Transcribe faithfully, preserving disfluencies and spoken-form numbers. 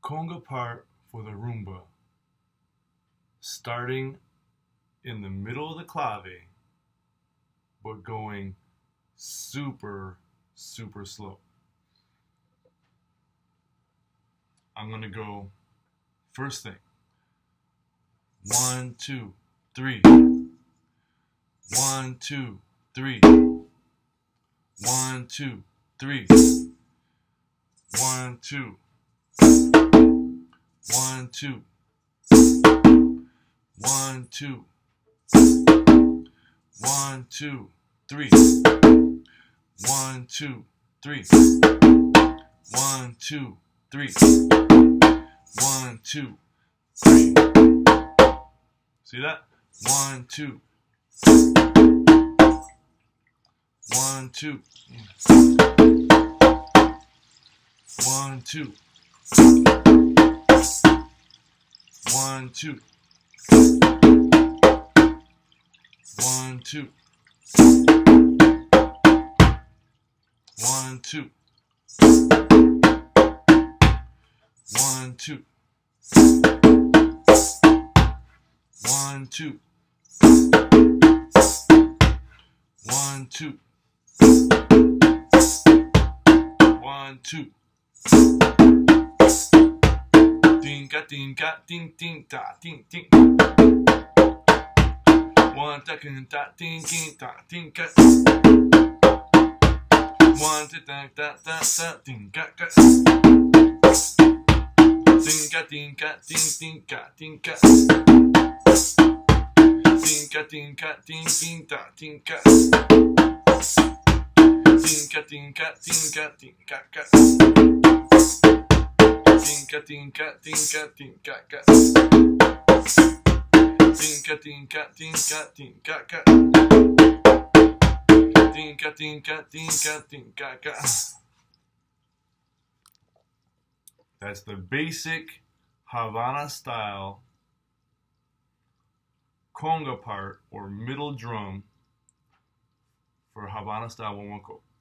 Conga part for the rumba, starting in the middle of the clave, but going super, super slow. I'm gonna go first thing. One, two, three. One, two, three. One, two, three. One, two. One, two. One, two. One, two, three. One, two, three. One, two, three. One, two, three. See that? One, two. One, two. One, two. One, two. One, two. One, two. One, two. One, two. One, two. One, two. Ding ga ding ga ding ding da ding ding. One da ding da ding ding da ding ga. One da da da da da ding ga ga. Ding ga ding ga ding ding ga ding ga. Ding ga ding ga ding ding da ding ga. Ding ga ding ga ding ga ding ga ga. Dinka dinka dinka dinka ga. Dinka dinka dinka dinka ga. Dinka dinka dinka dinka ga. That's the basic Havana-style conga part or middle drum for Havana-style one one.